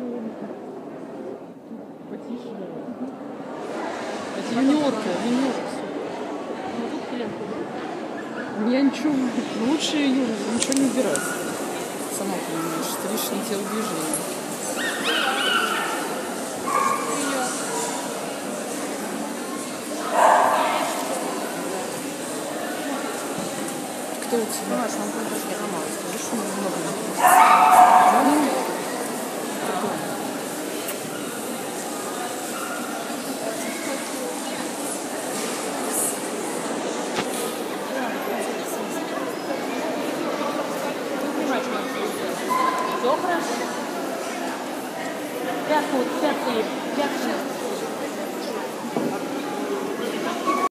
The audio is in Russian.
Потише давай. Это юниорка, юниорка. Ну тут пеленку. Я ничего, лучше ее ничего не убирать. Сама понимаешь, что лишнее телодвижение. Кто у тебя? Понимаешь, он просто ломался. Видишь, у него много написано. Все хорошо. Пятку, пятку.